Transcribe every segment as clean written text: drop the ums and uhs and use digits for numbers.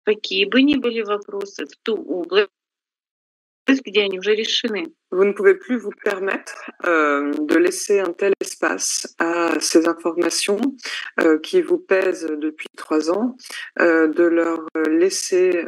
какие бы ни были вопросы, в ту область, где они уже решены. Vous ne pouvez plus vous permettre de laisser un tel espace à ces informations qui vous pèsent depuis 3 ans, de leur laisser,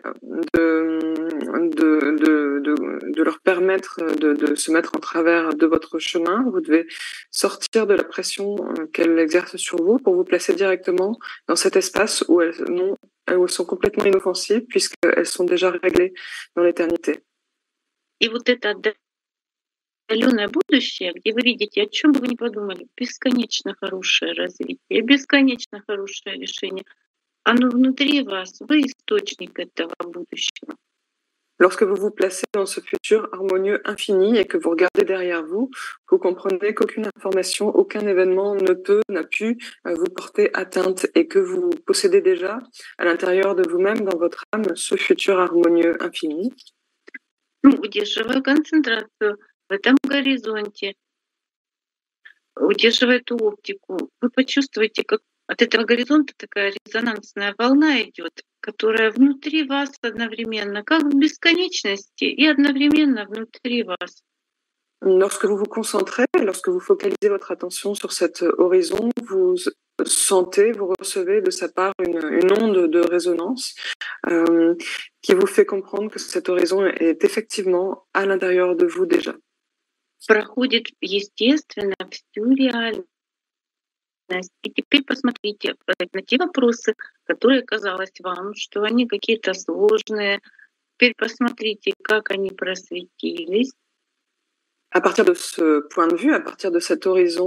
de leur permettre de se mettre en travers de votre chemin. Vous devez sortir de la pression qu'elles exercent sur vous pour vous placer directement dans cet espace où elles sont complètement inoffensives puisqu'elles sont déjà réglées dans l'éternité. И вот это отдаленное будущее, где вы видите, о чем бы вы ни подумали, бесконечно хорошее развитие, бесконечно хорошее решение, оно внутри вас, вы источник этого будущего. Lorsque vous vous placez dans ce futur harmonieux infini et que vous regardez derrière vous, vous comprenez qu'aucune information, aucun événement n'a pu vous porter atteinte et que vous possédez déjà à l'intérieur de vous-même, dans votre âme, ce futur harmonieux infini. Удерживая концентрацию в этом горизонте, удерживая эту оптику, вы почувствуете, как от этого горизонта такая резонансная волна идет, которая внутри вас одновременно, как в бесконечности, и одновременно внутри вас. Lorsque vous vous concentrez, lorsque vous focalisez votre attention sur cet horizon, vous sentez, vous recevez de sa part une onde de résonance qui vous fait comprendre que cet horizon est effectivement à l'intérieur de vous déjà. Проходит естественно всю реальность. И теперь посмотрите на те вопросы, которые казалось вам, что они какие-то сложные. Теперь посмотрите, как они просветились. À partir de ce point de vue, à partir de cet horizon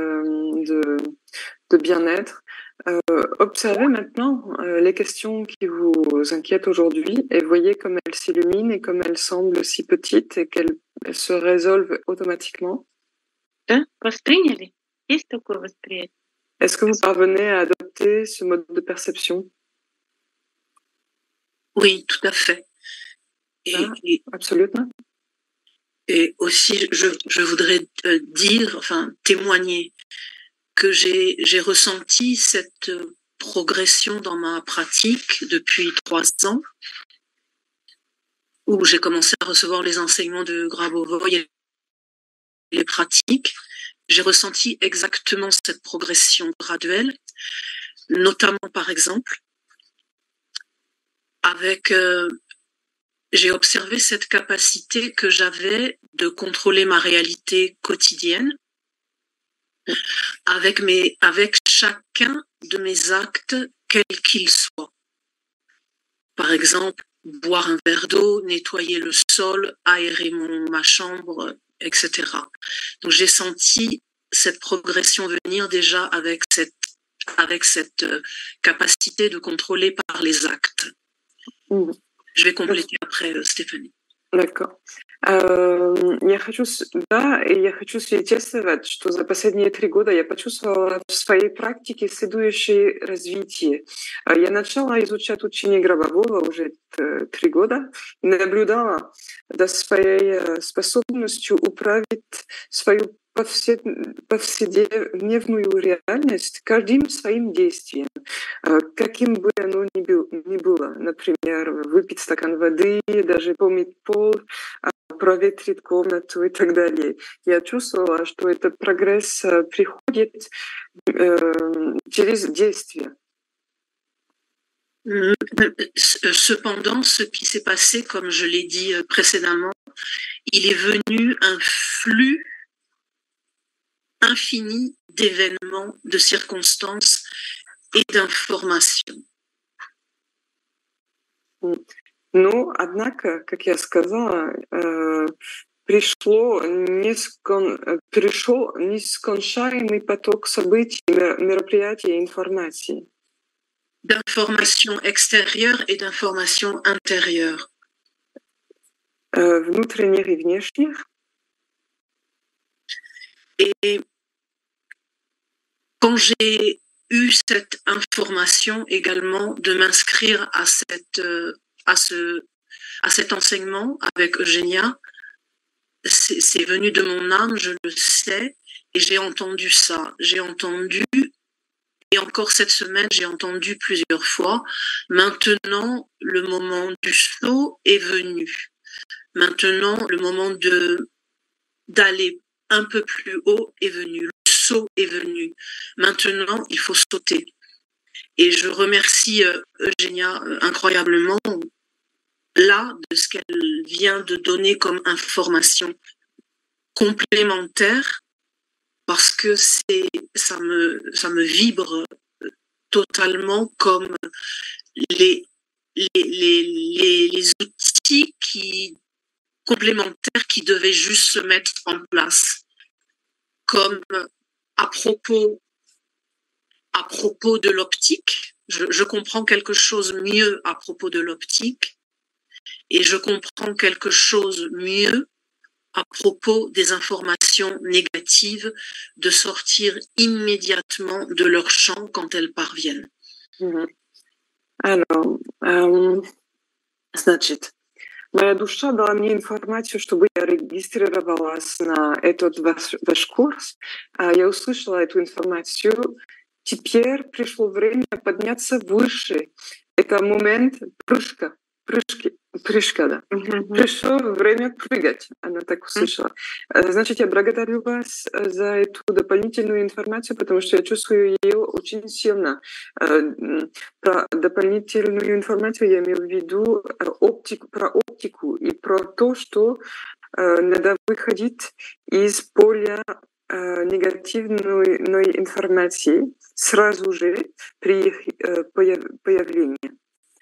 de bien-être, observez maintenant les questions qui vous inquiètent aujourd'hui et voyez comme elles s'illuminent et comme elles semblent si petites et qu'elles se résolvent automatiquement. Да? Восприняли? Есть такое восприятие? Est-ce que vous parvenez à adopter ce mode de perception? Oui, tout à fait. Absolument. Et aussi, je voudrais témoigner que j'ai ressenti cette progression dans ma pratique depuis 3 ans, où j'ai commencé à recevoir les enseignements de Grabovoi et les pratiques. J'ai ressenti exactement cette progression graduelle, notamment par exemple avec j'ai observé cette capacité que j'avais de contrôler ma réalité quotidienne avec chacun de mes actes, quels qu'ils soient. Par exemple, boire un verre d'eau, nettoyer le sol, aérer ma chambre, etc. Donc j'ai senti cette progression venir déjà avec cette capacité de contrôler par les actes. Je vais compléter après, Stéphanie. D'accord. Я хочу свидетельствовать, что за последние 3 года я почувствовала в своей практике следующее развитие. Я начала изучать учение Гробового уже 3 года и наблюдала за своей способностью управить свою повседневную реальность каждым своим действием, каким бы оно ни было. Например, выпить стакан воды, даже помыть пол, проветрить комнату и так далее. Я чувствовала, что этот прогресс приходит через действие. Cependant, ce qui s'est passé, comme je l'ai dit précédemment, il est venu un flux infini d'événements, de circonstances et d'informations. Ну, однако, как я сказала, пришел нескончаемый поток событий, мероприятий и информации. D'informations extérieures et d'informations intérieures. Внутренних и внешних. Et quand j'ai eu cette information également de m'inscrire à cet enseignement avec Eugénia, c'est venu de mon âme, je le sais, et j'ai entendu ça. J'ai entendu Et encore cette semaine, j'ai entendu plusieurs fois, maintenant, le moment du saut est venu. Maintenant, le moment d'aller un peu plus haut est venu. Le saut est venu. Maintenant, il faut sauter. Et je remercie Eugénia incroyablement là de ce qu'elle vient de donner comme information complémentaire, parce que ça me vibre totalement comme les outils complémentaires qui devaient juste se mettre en place, comme à propos de l'optique. Je comprends quelque chose mieux à propos de l'optique, et je comprends quelque chose mieux à propos des informations négatives, de sortir immédiatement de leur champ quand elles parviennent. Alors, значит, моя душа дала мне информацию, чтобы я регистрировалась на этот ваш курс. Я услышала эту информацию. Теперь пришло время подняться выше. Это момент прыжка, да. Пришло время прыгать, она так услышала. Значит, я благодарю вас за эту дополнительную информацию, потому что я чувствую ее очень сильно. Про дополнительную информацию я имею в виду про оптику и про то, что надо выходить из поля негативной информации сразу же при их появлении.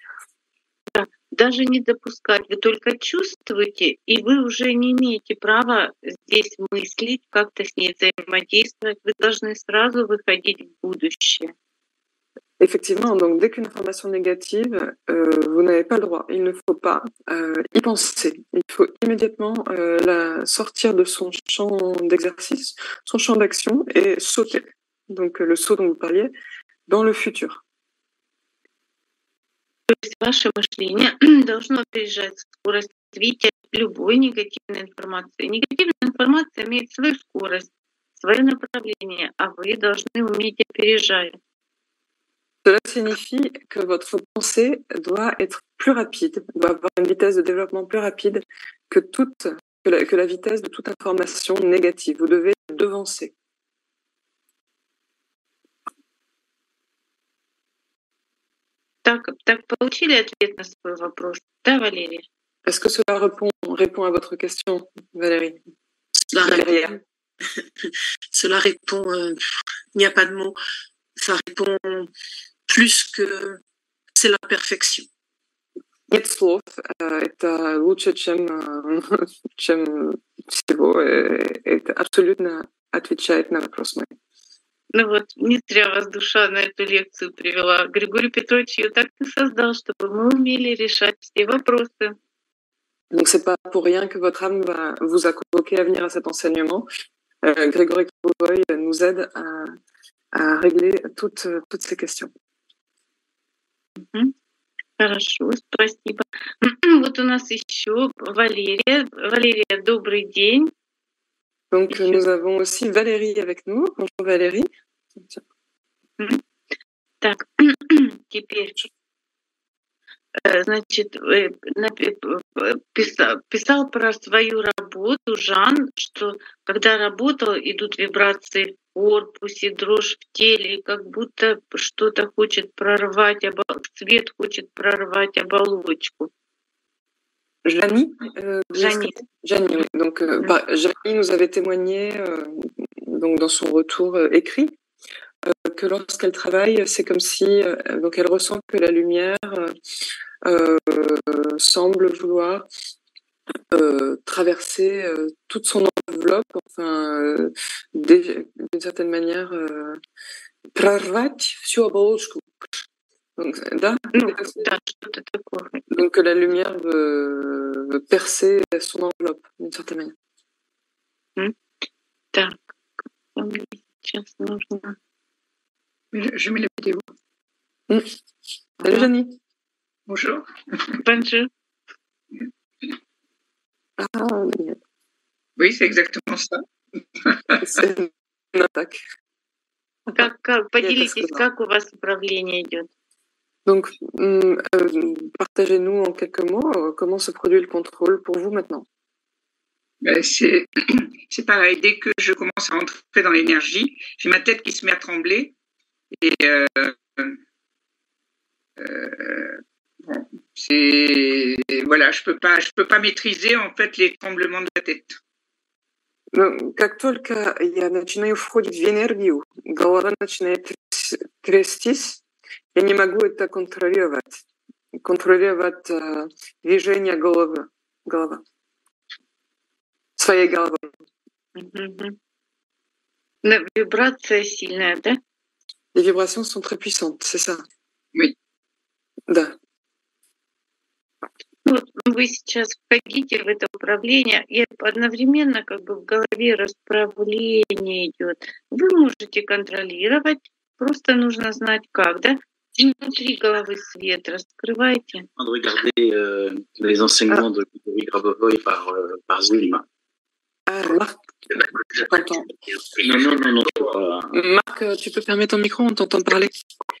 Даже не допускать, вы только чувствуете, и вы уже не имеете права здесь мыслить, как-то с ней взаимодействовать, вы должны сразу выходить в будущее. Effectivement, donc dès qu'une information négative, vous n'avez pas le droit, il ne faut pas y penser. Il faut immédiatement la sortir de son champ d'exercice, son champ d'action et sauter. Donc le saut dont vous parliez, dans le futur. То есть ваше мышление должно опережать скорость развития любой негативной информации. Негативная информация имеет свою скорость, свое направление, а вы должны уметь опережать. Cela signifie que votre pensée doit être plus rapide, doit avoir une vitesse de développement plus rapide que la vitesse de toute information négative. Vous devez devancer. Так получили ответ на свой вопрос, да, Валерия? Est-ce que cela répond à votre question, Valérie? Cela répond, il n'y a pas de mots, ça répond plus que c'est la perfection. Нет слов, это лучше, чем всего, это абсолютно отвечает на вопрос мой. Ну вот, не зря вас душа на эту лекцию привела. Григорий Петрович ее так и создал, чтобы мы умели решать все вопросы. Donc c'est pas pour rien que votre âme vous a convoqué à venir à cet enseignement. Grégory Kouvoy nous aide à régler toutes ces questions. Хорошо, спасибо. Вот у нас еще Валерия. Валерия, добрый день. Donc nous avons aussi Valérie avec nous. Bonjour Valérie. Так, теперь, значит, писал про свою работу Жан, что когда работал, идут вибрации в корпусе, дрожь в теле, как будто что-то хочет прорвать, свет хочет прорвать оболочку. Janie, Janie. Oui. Donc, Janie nous avait témoigné donc dans son retour écrit que lorsqu'elle travaille, c'est comme si donc elle ressent que la lumière semble vouloir traverser toute son enveloppe, enfin d'une certaine manière прорвать всю оболочку. Donc, donc la lumière veut percer son enveloppe d'une certaine manière. Так, сейчас нужно. Je mets la vidéo. Salut Janie. Bonjour. Bonjour. Oui, c'est exactement ça. C'est une attaque. Поделитесь, как у вас управление идет? Donc, partagez-nous en quelques mots comment se produit le contrôle pour vous maintenant. C'est pareil, dès que je commence à entrer dans l'énergie, j'ai ma tête qui se met à trembler et voilà, je peux pas maîtriser en fait les tremblements de la tête. Ну, как только я начинаю входить в энергию, голова начинает трястись, я не могу это контролировать движение головы, своей головы. Вибрация сильная, да? Les vibrations sont très puissantes, c'est ça? Oui. Да. Вот вы сейчас входите в это управление, и одновременно как бы в голове расправление идет. Вы можете контролировать, просто нужно знать как, да? Внутри головы свет раскрывайте. De regarder les enseignements de Grigori Grabovoy par Zoom. Marc, je t'entends. Non. Marc, tu peux fermer ton micro, on t'entend parler.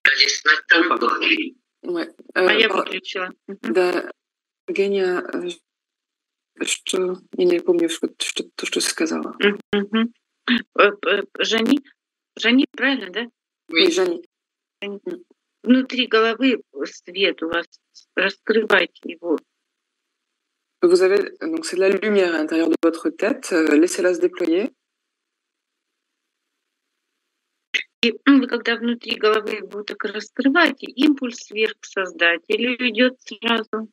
Ouais. Я выключила. Да, Геня, что... Я не помню, что ты сказала. Жани, правильно, да? Oui, Жани. Внутри головы свет у вас, раскрывайте его. Vous avez, donc c'est de la lumière à l'intérieur de votre tête, laissez-la se déployer. И вы когда внутри головы его так раскрываете, импульс вверх к создателю идет сразу.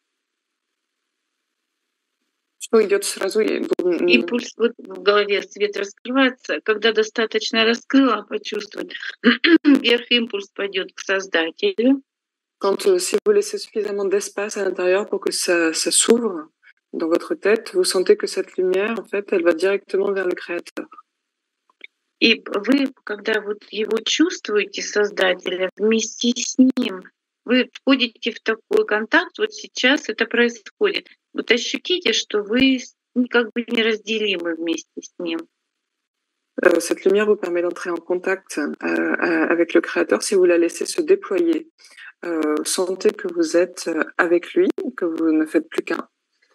Что идет сразу? Импульс вот в голове, свет раскрывается. Когда достаточно раскрыла, почувствовать, вверх импульс пойдет к создателю. Quand si vous laissez suffisamment d'espace à l'intérieur pour que ça s'ouvre dans votre tête, vous sentez que cette lumière, en fait, elle va directement vers le Créateur. И вы, когда вот его чувствуете, Создателя, вместе с ним, вы входите в такой контакт, вот сейчас это происходит. Вот ощутите, что вы как бы неразделимы вместе с ним. Cette lumière vous permet d'entrer en contact avec le Créateur si vous la laissez se déployer. Sentez que vous êtes avec lui, que vous ne faites plus qu'un.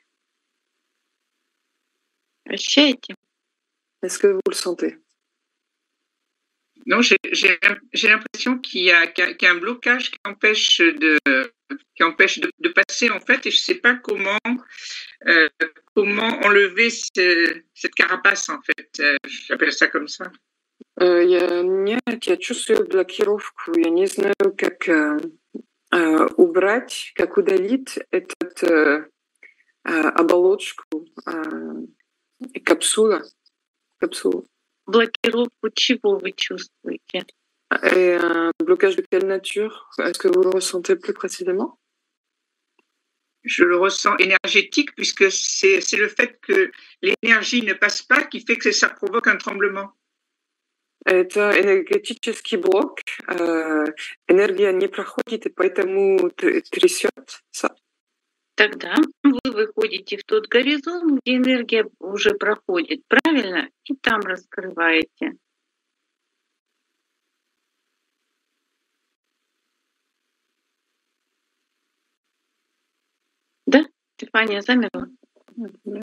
Ощущаете? Est-ce que vous le sentez? Non, j'ai l'impression qu'il y a un blocage qui empêche de passer en fait, et je sais pas comment enlever cette carapace en fait. J'appelle ça comme ça. Я чувствую блокировку. Я не знаю, как убрать, как удалить эту оболочку и капсулу. Блокировку чего вы чувствуете? Et un blocage de quelle nature? Est-ce que vous le ressentez plus précisément? Je le ressens énergétique puisque c'est le fait que l'énergie ne passe pas qui fait que ça provoque un tremblement. Это энергетический блок. Энергия не проходит, и поэтому трясется. Тогда вы выходите в тот горизонт, где энергия уже проходит, правильно? И там раскрываете. Да? Стефания замерла?